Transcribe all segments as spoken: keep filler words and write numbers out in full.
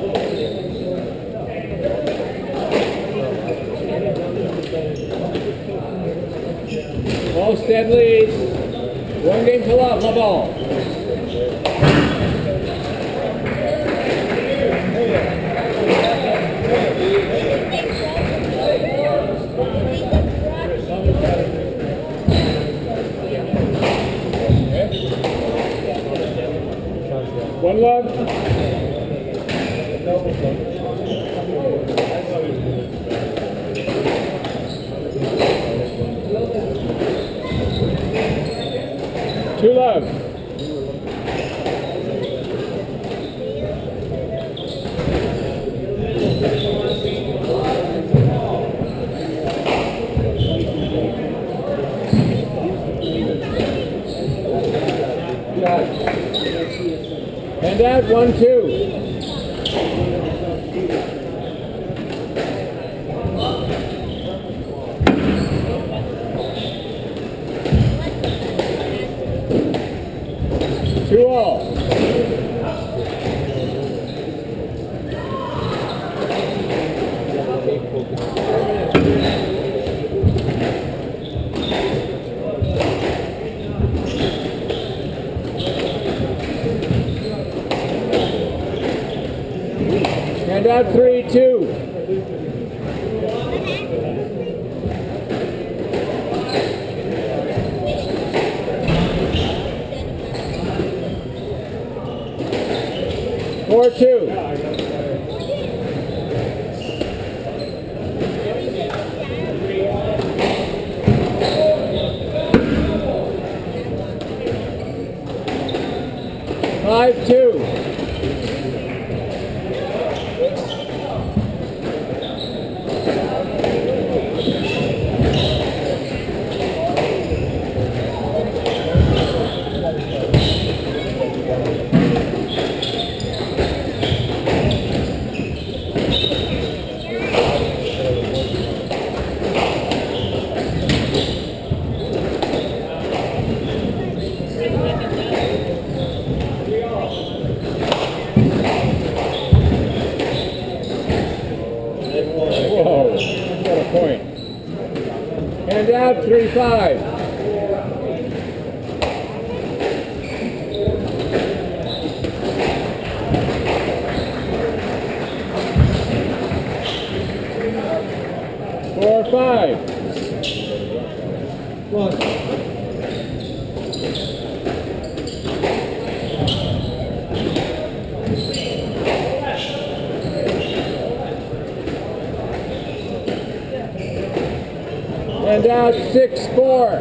Olmsted leads. One game to love, love all. One love. Two love. And out, one, two. Two all. And out, three, two. Four, two. Five, two. Whoa, what a point. And out, three, five. Four, five. One. And out, six, four.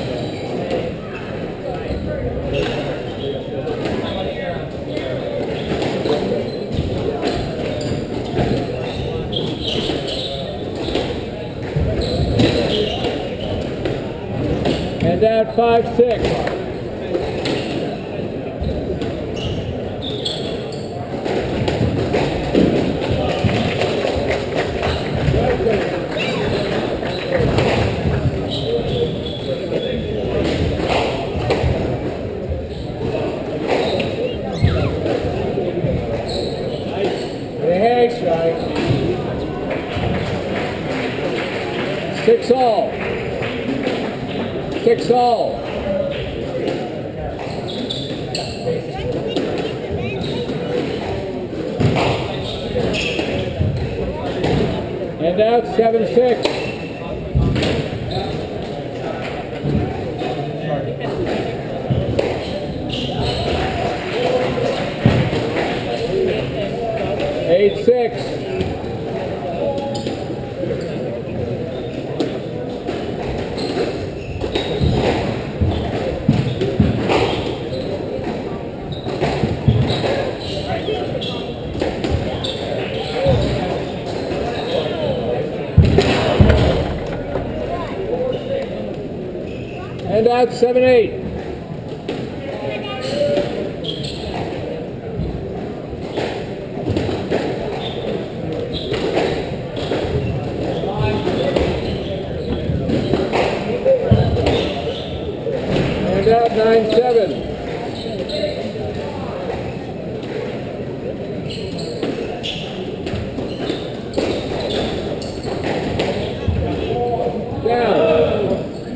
And out, five, six. Six all. Six all. And out, seven, six. Eight, six. And out, seven, eight. And out, nine, seven.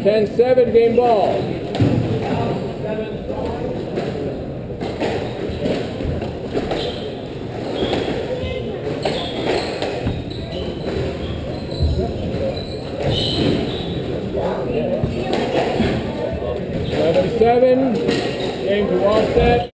ten seven, game ball. Seven seven, game to offset.